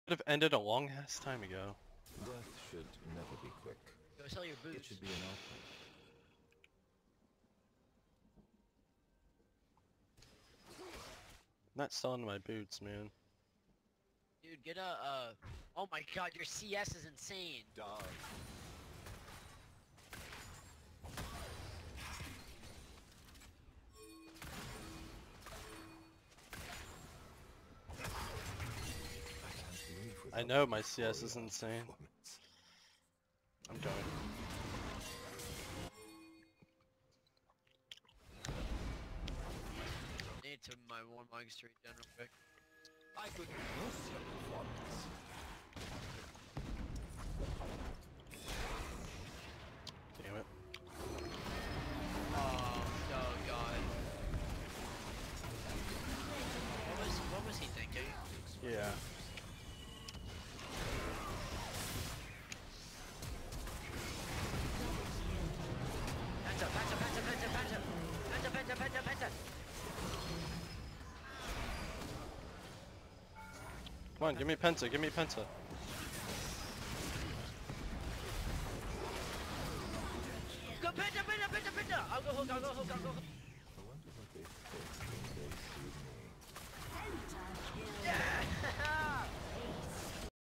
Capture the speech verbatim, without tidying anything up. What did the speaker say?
have ended a long ass time ago. Death should never be quick. Go sell your It boots. should be an outcome. Not selling my boots, man. Dude, get a, uh... Oh my god, your C S is insane. Dog. I know my C S is insane. I'm going. Need to my one Mike Street general quick. I could use your performance. Damn it. Oh, oh god. What was, what was he thinking? Yeah. Penta, penta, penta, penta, penta! Penta, penta, penta, penta! Come on, give me Penta, give me Penta. Go penta, penta, penta, penta! I'll go hook, I'll go hook, I'll go hook.